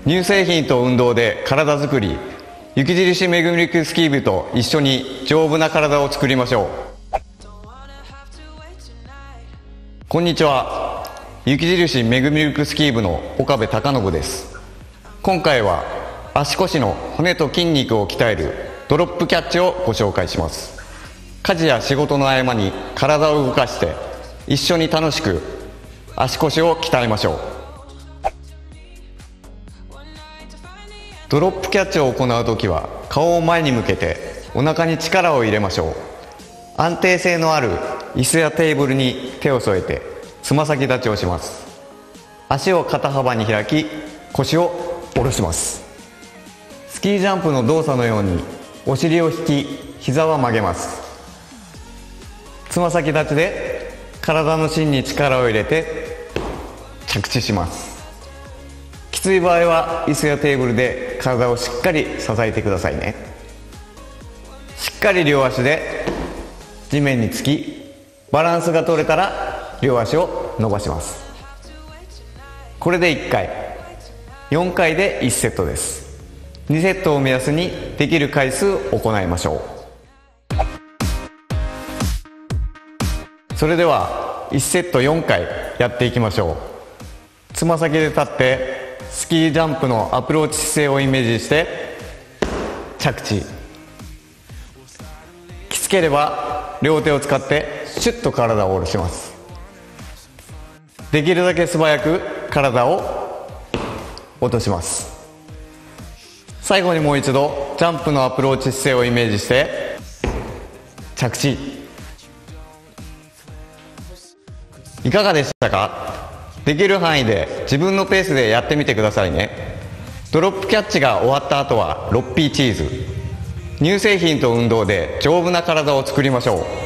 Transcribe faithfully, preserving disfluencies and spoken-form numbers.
乳製品と運動で体づくり、雪印メグミルクスキー部と一緒に丈夫な体を作りましょう。こんにちは、雪印メグミルクスキー部の岡部隆信です。今回は足腰の骨と筋肉を鍛えるドロップキャッチをご紹介します。家事や仕事の合間に体を動かして一緒に楽しく足腰を鍛えましょう。ドロップキャッチを行うときは顔を前に向けてお腹に力を入れましょう。安定性のある椅子やテーブルに手を添えてつま先立ちをします。足を肩幅に開き腰を下ろします。スキージャンプの動作のようにお尻を引き膝は曲げます。つま先立ちで体の芯に力を入れて着地します。きつい場合は椅子やテーブルで体をしっかり支えてくださいね。しっかり両足で地面につきバランスが取れたら両足を伸ばします。これでいっかい、よんかいでいちセットです。にセットを目安にできる回数行いましょう。それではいちセットよんかいやっていきましょう。つま先で立ってスキージャンプのアプローチ姿勢をイメージして着地。きつければ両手を使ってシュッと体を下ろします。できるだけ素早く体を落とします。最後にもう一度ジャンプのアプローチ姿勢をイメージして着地。いかがでしたか？できる範囲で自分のペースでやってみてくださいね。ドロップキャッチが終わった後は ろくピー チーズ。乳製品と運動で丈夫な体を作りましょう。